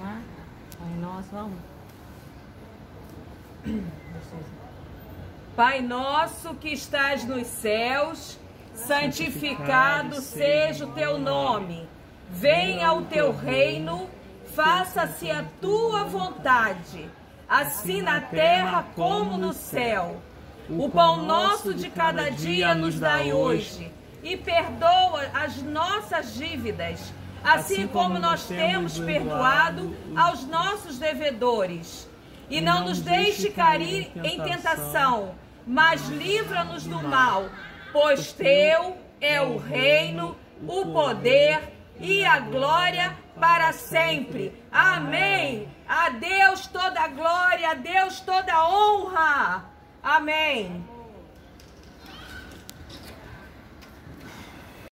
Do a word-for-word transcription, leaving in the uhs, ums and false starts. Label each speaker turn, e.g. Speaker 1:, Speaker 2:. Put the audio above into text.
Speaker 1: lá. Pai nosso, vamos.
Speaker 2: Pai nosso que estás nos céus, santificado seja o teu nome. Venha o teu reino, faça-se a tua vontade, assim na terra como no céu. O pão nosso de cada dia nos dai hoje, e perdoa as nossas dívidas, assim como nós temos perdoado aos nossos devedores. E não nos deixe cair em tentação, mas livra-nos do mal, pois teu é o reino, o poder e a glória para sempre. Amém. A Deus toda a glória, a Deus toda a honra. Amém.